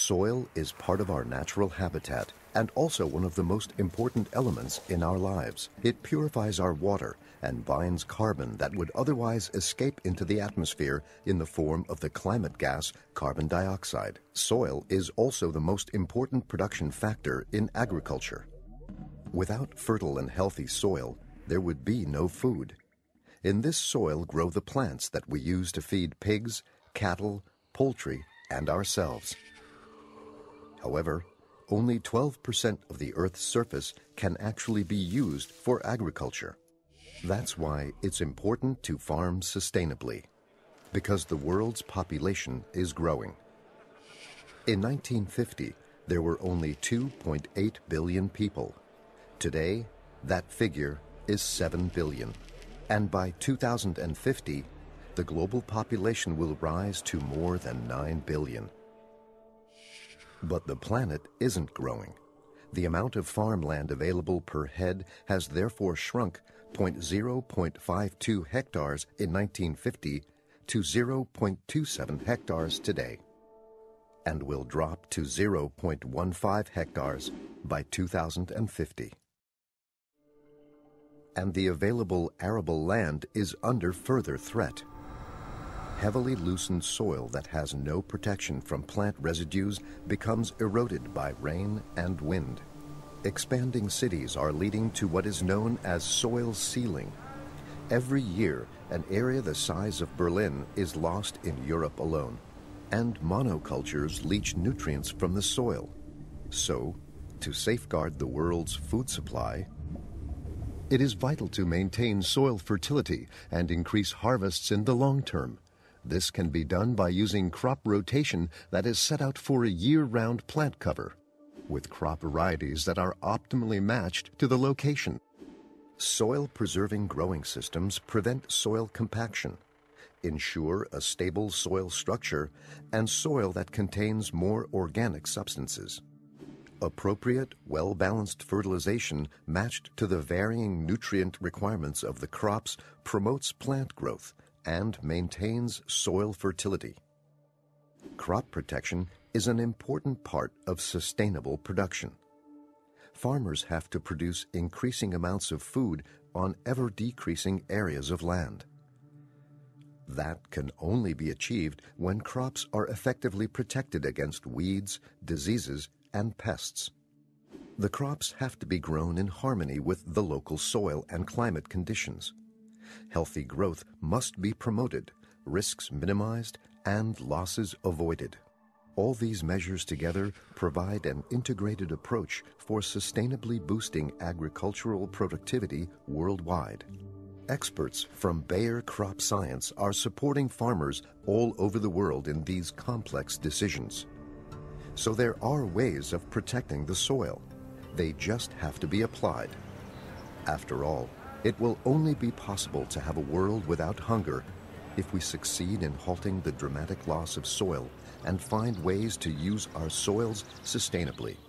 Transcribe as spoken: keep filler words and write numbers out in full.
Soil is part of our natural habitat and also one of the most important elements in our lives. It purifies our water and binds carbon that would otherwise escape into the atmosphere in the form of the climate gas carbon dioxide. Soil is also the most important production factor in agriculture. Without fertile and healthy soil, there would be no food. In this soil grow the plants that we use to feed pigs, cattle, poultry, and ourselves. However, only twelve percent of the Earth's surface can actually be used for agriculture. That's why it's important to farm sustainably, because the world's population is growing. In nineteen fifty, there were only two point eight billion people. Today, that figure is seven billion. And by two thousand fifty, the global population will rise to more than nine billion. But the planet isn't growing. The amount of farmland available per head has therefore shrunk zero point zero five two hectares in nineteen fifty to zero point two seven hectares today, and will drop to zero point one five hectares by two thousand fifty. And the available arable land is under further threat. Heavily loosened soil that has no protection from plant residues becomes eroded by rain and wind. Expanding cities are leading to what is known as soil sealing. Every year, an area the size of Berlin is lost in Europe alone, and monocultures leach nutrients from the soil. So, to safeguard the world's food supply, it is vital to maintain soil fertility and increase harvests in the long term. This can be done by using crop rotation that is set out for a year-round plant cover, with crop varieties that are optimally matched to the location. Soil-preserving growing systems prevent soil compaction, ensure a stable soil structure, and soil that contains more organic substances. Appropriate, well-balanced fertilization matched to the varying nutrient requirements of the crops promotes plant growth and maintains soil fertility. Crop protection is an important part of sustainable production. Farmers have to produce increasing amounts of food on ever-decreasing areas of land. That can only be achieved when crops are effectively protected against weeds, diseases, and pests. The crops have to be grown in harmony with the local soil and climate conditions. Healthy growth must be promoted, risks minimized, and losses avoided. All these measures together provide an integrated approach for sustainably boosting agricultural productivity worldwide. Experts from Bayer Crop Science are supporting farmers all over the world in these complex decisions. So there are ways of protecting the soil. They just have to be applied. After all, it will only be possible to have a world without hunger if we succeed in halting the dramatic loss of soil and find ways to use our soils sustainably.